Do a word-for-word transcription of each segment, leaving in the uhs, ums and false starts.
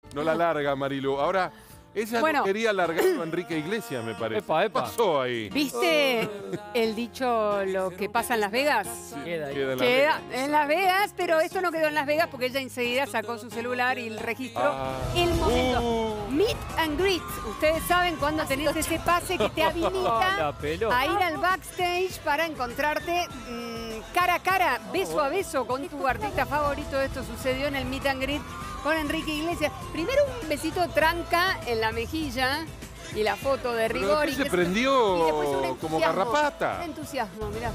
no la larga, Marilu. Ahora, ella Bueno. no quería largarlo a Enrique Iglesias, me parece. Epa, epa. ¿Qué pasó ahí? ¿Viste el dicho lo que pasa en Las Vegas? Queda ahí. Queda en la Queda Vegas. en Las Vegas, pero esto no quedó en Las Vegas porque ella enseguida sacó su celular y registró Ah. el momento. Uh. Meet and greet. Ustedes saben cuando tenés ese pase que te La habilita pelota. a ir al backstage para encontrarte mmm, cara a cara, beso a beso con tu artista favorito. Esto sucedió en el Meet and greet con Enrique Iglesias. Primero un besito tranca en la mejilla y la foto de Pero rigor. después y se que prendió y después un como entusiasmo. garrapata. Un entusiasmo, mirá.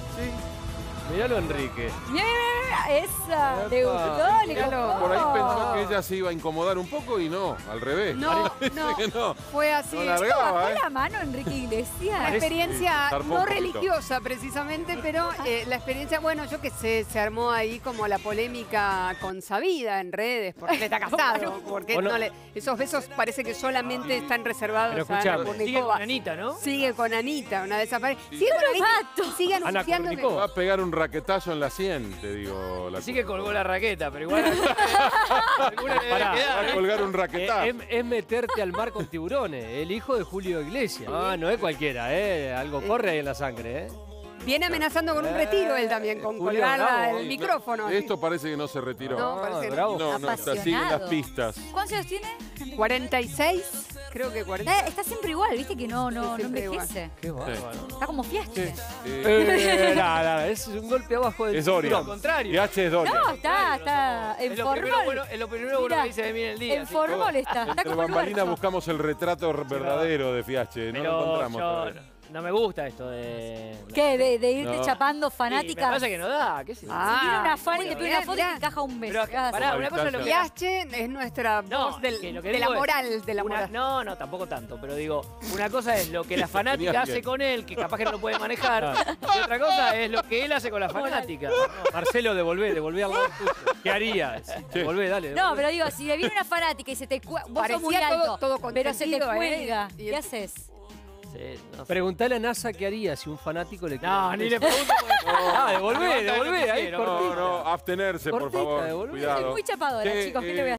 Miralo, Enrique. Mira, mira, mira, esa. ¿Te Epa. gustó? ¿Le Míralo. gustó? Por ahí pensó que ella se iba a incomodar un poco y no, al revés. No, Parece no, que no. fue así. No largaba, ¿Bajó ¿eh? la mano Enrique Iglesias? Una experiencia zarpó un no poquito. religiosa precisamente, pero eh, la experiencia, bueno, yo que sé, se armó ahí como la polémica consabida en redes, porque él está casado, porque Bueno. no le, esos besos parece que solamente están reservados Pero a escuchame, Ana sigue Kournikova. con Anita, ¿no? Sigue con Anita, una de esas parejas. Sigue con Anita y sigue Ana anunciando que... Kournikova. Va a pegar un raquetazo en la sien, te digo. La Sí que colgó la raqueta, pero igual. alguna le debe Pará. quedar, Va a ¿eh? colgar un Eh, raquetazo. es, es meterte al mar con tiburones. El hijo de Julio Iglesias. Ah, no es cualquiera, ¿eh? Algo corre ahí en la sangre, ¿eh? Viene amenazando con un retiro él también, con Julio colgar la- Bravo. el micrófono. Esto parece que no se retiró. No, parece que no. bravo. No, no, está- siguen las Apasionado. pistas. ¿Cuántos años tiene? cuarenta y seis, creo que cuarenta. Eh, está siempre igual, viste que no, no, no Siempre igual. envejece. Qué bárbaro. Está como fiache. Eh, Eh, nada, nada, es un golpe abajo del es Doria. Al contrario. Y H es Doria. No, está, está en Es lo primero formal. bueno, es lo primero bueno Mirá, que dice de mí en el día. En sí. formal está. Está Entre como el bambalinas verso. buscamos el retrato verdadero de Fiache. No lo Pero encontramos yo todavía. no me gusta esto de. ¿Qué? De, de irte No. chapando Sí, me fanáticas. pasa que no da, qué sé yo. Ah, Si viene una fan y bueno, te pide mirá, una foto y mirá. te encaja un beso. Pero ¿Qué vas a pará, hacer? una cosa es lo que. Piache es nuestra No, voz del- que lo que de la digo es moral, de la una- moral. no, no, tampoco tanto, pero digo, una cosa es lo que la fanática Tenías hace bien. con él, que capaz que no lo puede manejar, y otra cosa es lo que él hace con la fanática. Marcelo, devolvé, devolvé al lado tuyo. ¿Qué harías? Devolvé, dale. No, devolvé. pero digo, si le viene una fanática y se te cuelga, vos sos muy Parecía todo- alto, todo pero se te consentido, ¿eh? cuelga, Y ¿qué el- haces? Sí, no, sé. Preguntale a NASA qué haría si un fanático le no, quiere- ni le pregunto. porque- Ah, devolvé, Levanta el devolvé, ahí noticiero. cortita. No, no, abstenerse, por Cortita, favor. devolvé. Cuidado. Soy muy chapadora, Che, chicos, ¿qué eh, le voy a